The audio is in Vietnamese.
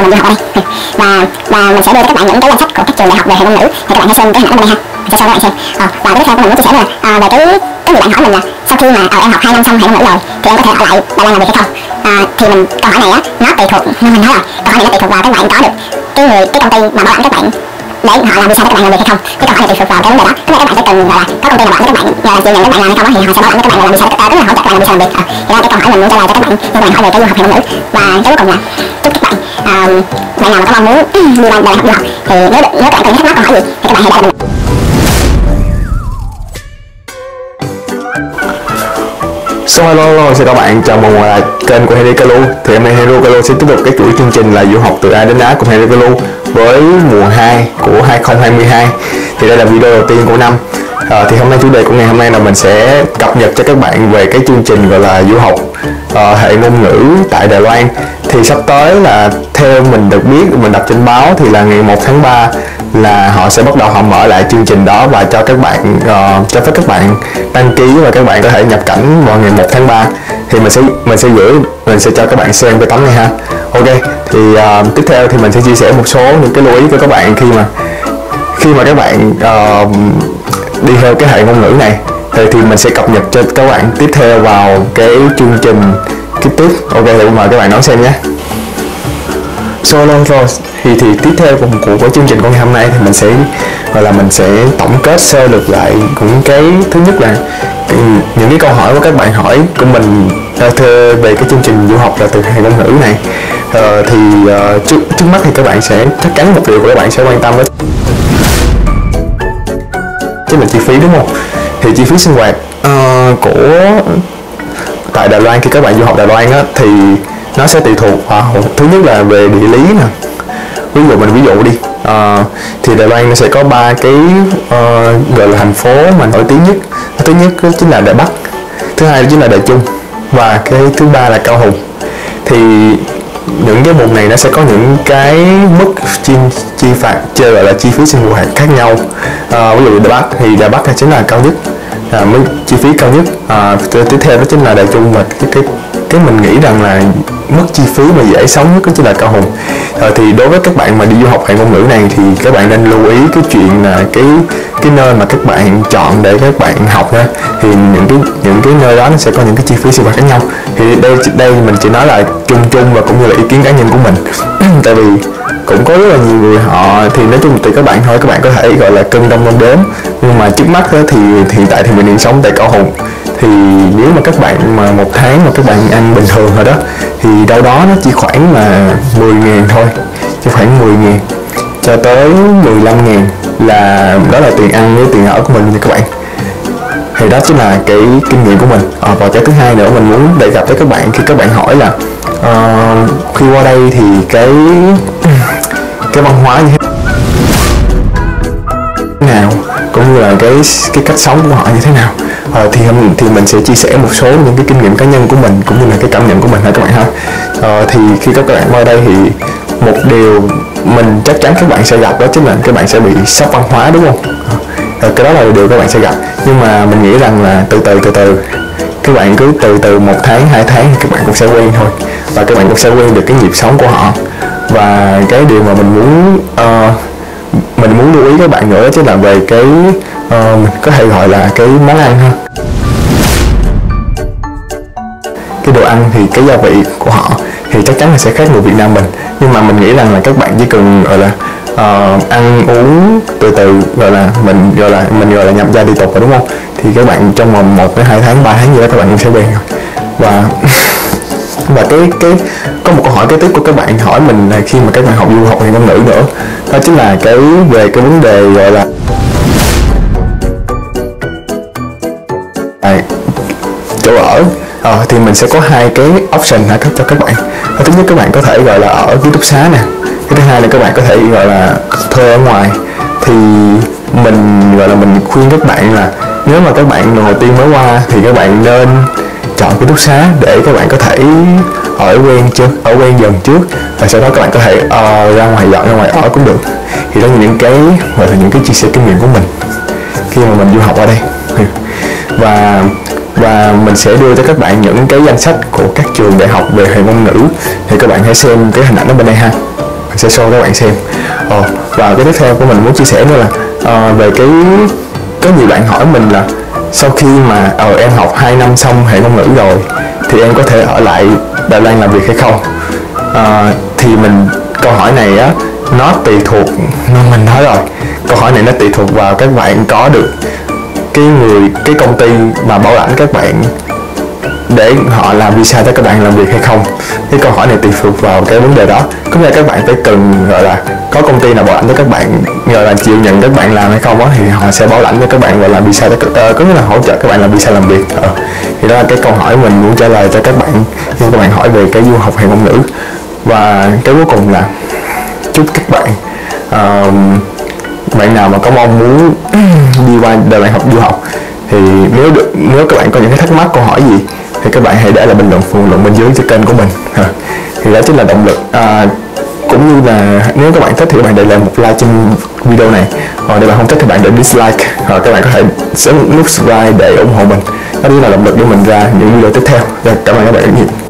mình du học ở đây. Và mình sẽ đưa cho các bạn những cái danh sách của các trường đại học về hệ ngôn ngữ, thì các bạn hãy xem cái hình ảnh bên đây ha. Mình sẽ cho các bạn xem. Và cái tiếp theo mình muốn chia sẻ là về cái người bạn hỏi mình là sau khi mà em học 2 năm xong hệ ngôn ngữ rồi thì em có thể ở lại Đài Loan làm việc hay không? Thì mình câu hỏi này á, nó tùy thuộc, mình nói rồi, câu hỏi này nó tùy thuộc vào các bạn có được cái công ty mà bảo lãnh các bạn để họ làm visa cho các bạn làm việc hay không. Cái câu hỏi này tùy thuộc vào cái vấn đề đó, tức là các bạn sẽ cần gọi là có công ty nào bảo lãnh các bạn chịu nhận các bạn làm hay không thì họ sẽ bảo lãnh các bạn làm visa, tức là hỗ trợ các bạn làm visa làm việc. Thì đó là cái câu hỏi mình muốn trả lời cho các bạn hỏi về cái du học hệ ngôn ngữ. Và cái cuối cùng là chúc các bạn bạn nào mà có mong muốn đi Đài Loan du học thì nếu các bạn cần thắc mắc câu hỏi gì thì các bạn hãy để lại mình. Hello, chào các bạn, chào mừng lại kênh của Henry Kalu. Thì hôm nay Henry Kalu sẽ tiếp tục cái chuỗi chương trình là du học từ A đến Á của Henry Kalu với mùa 2 của 2022. Thì đây là video đầu tiên của năm. Thì hôm nay chủ đề của ngày hôm nay là mình sẽ cập nhật cho các bạn về cái chương trình gọi là du học hệ ngôn ngữ tại Đài Loan. Thì sắp tới là theo mình được biết, mình đọc trên báo thì là ngày 1 tháng 3 là họ sẽ bắt đầu họ mở lại chương trình đó và cho các bạn cho phép các bạn đăng ký và các bạn có thể nhập cảnh vào ngày 1 tháng 3. Thì mình sẽ cho các bạn xem cái tấm này ha. Ok, thì tiếp theo thì mình sẽ chia sẻ một số những cái lưu ý của các bạn khi mà các bạn đi theo cái hệ ngôn ngữ này thì mình sẽ cập nhật cho các bạn tiếp theo vào cái chương trình kế tiếp. Ok, thì mời các bạn đón xem nhé. Thì tiếp theo của chương trình của ngày hôm nay thì mình sẽ tổng kết sơ lược lại cũng cái thứ nhất là những cái câu hỏi của các bạn hỏi của mình về cái chương trình du học là từ hệ ngôn ngữ này. Trước mắt thì các bạn sẽ chắc chắn một điều của các bạn sẽ quan tâm đó chính là chi phí, đúng không? Thì chi phí sinh hoạt tại Đài Loan khi các bạn du học Đài Loan á, thì nó sẽ tùy thuộc vào thứ nhất là về địa lý nè. Ví dụ đi thì Đài Loan nó sẽ có 3 cái gọi là thành phố mà nổi tiếng nhất. Thứ nhất chính là Đài Bắc, thứ hai chính là Đài Trung và cái thứ ba là Cao Hùng. Thì những cái vùng này nó sẽ có những cái mức gọi là chi phí sinh hoạt khác nhau. Ví dụ Đài Bắc chính là cao nhất, mức chi phí cao nhất. Tiếp theo đó chính là Đài Trung, và cái mình nghĩ rằng là mức chi phí mà dễ sống nhất đó chính là Cao Hùng. Thì đối với các bạn mà đi du học hệ ngôn ngữ này thì các bạn nên lưu ý cái chuyện là cái nơi mà các bạn chọn để các bạn học nha. Thì những cái nơi đó nó sẽ có những cái chi phí sinh hoạt khác nhau. Thì đây mình chỉ nói là chung và cũng như là ý kiến cá nhân của mình. Tại vì cũng có rất là nhiều người họ thì nói chung tùy các bạn thôi, các bạn có thể gọi là cân đong đong đếm. Nhưng mà trước mắt thì hiện tại thì mình đang sống tại Cao Hùng. Thì nếu mà các bạn mà một tháng mà các bạn ăn bình thường rồi đó thì đâu đó nó chỉ khoảng là 10.000 thôi, chỉ khoảng 10.000 cho tới 15.000 đó là tiền ăn với tiền ở của mình nha các bạn. Thì đó chính là cái kinh nghiệm của mình. Và cái thứ hai nữa mình muốn đề cập tới các bạn khi các bạn hỏi là khi qua đây thì cái văn hóa như thế nào cũng như là cái cách sống của họ như thế nào. Thì mình sẽ chia sẻ một số những cái kinh nghiệm cá nhân của mình cũng như là cái cảm nhận của mình ha các bạn ha. Thì khi các bạn qua đây thì một điều mình chắc chắn các bạn sẽ gặp đó chính là các bạn sẽ bị sốc văn hóa, đúng không? Cái đó là điều các bạn sẽ gặp, nhưng mà mình nghĩ rằng là từ từ các bạn cứ từ 1 tháng 2 tháng thì các bạn cũng sẽ quen thôi, và các bạn cũng sẽ quen được cái nhịp sống của họ. Và cái điều mà mình muốn lưu ý các bạn nữa đó chính là về cái mình có thể gọi là cái món ăn ha. Cái đồ ăn thì cái gia vị của họ thì chắc chắn là sẽ khác người Việt Nam mình, nhưng mà mình nghĩ rằng là các bạn chỉ cần gọi là ăn uống từ mình gọi là nhập gia liên tục rồi, đúng không? Thì các bạn trong vòng 1 đến 2 tháng 3 tháng gì đó các bạn cũng sẽ quen rồi. Và cái có một câu hỏi kế tiếp của các bạn hỏi mình là khi mà các bạn học du học hệ ngôn ngữ nữa, đó chính là về cái vấn đề gọi là chỗ ở. Thì mình sẽ có 2 cái option cho các bạn. Thứ nhất, các bạn có thể gọi là ở ký túc xá nè. Cái thứ hai là các bạn có thể gọi là thuê ở ngoài. Thì mình khuyên các bạn là nếu mà các bạn lần đầu tiên mới qua thì các bạn nên chọn ký túc xá để các bạn có thể ở quen dần trước, và sau đó các bạn có thể dọn ra ngoài ở cũng được. Thì đó là những cái gọi là những cái chia sẻ kinh nghiệm của mình khi mà mình du học ở đây. Và mình sẽ đưa cho các bạn những cái danh sách của các trường đại học về hệ ngôn ngữ, thì các bạn hãy xem cái hình ảnh ở bên đây ha. mình sẽ show các bạn xem. Và cái tiếp theo của mình muốn chia sẻ nữa là về cái có nhiều bạn hỏi mình là sau khi mà em học 2 năm xong hệ ngôn ngữ rồi thì em có thể ở lại Đài Loan làm việc hay không. Thì câu hỏi này á, nó tùy thuộc, mình nói rồi, câu hỏi này nó tùy thuộc vào các bạn có được cái công ty mà bảo lãnh các bạn để họ làm visa cho các bạn làm việc hay không. Cái câu hỏi này tùy thuộc vào cái vấn đề đó. Có nghĩa là các bạn phải cần gọi là có công ty nào bảo lãnh cho các bạn, gọi là chịu nhận các bạn làm hay không á, thì họ sẽ bảo lãnh cho các bạn và làm visa có nghĩa là hỗ trợ các bạn làm visa làm việc. Thì đó là cái câu hỏi mình muốn trả lời cho các bạn khi các bạn hỏi về cái du học hệ ngôn ngữ. Và cái cuối cùng là chúc các bạn bạn nào mà có mong muốn đi qua Đài Loan du học thì nếu các bạn có những cái thắc mắc, câu hỏi gì thì các bạn hãy để lại phần luận bên dưới cho kênh của mình. Thì đó chính là động lực. Cũng như là nếu các bạn thích thì các bạn để lại một like trên video này, còn nếu bạn không thích thì bạn để dislike, hoặc các bạn có thể nhấn nút subscribe để ủng hộ mình. Đó chính là động lực để mình ra những video tiếp theo. Cảm ơn các bạn rất nhiều.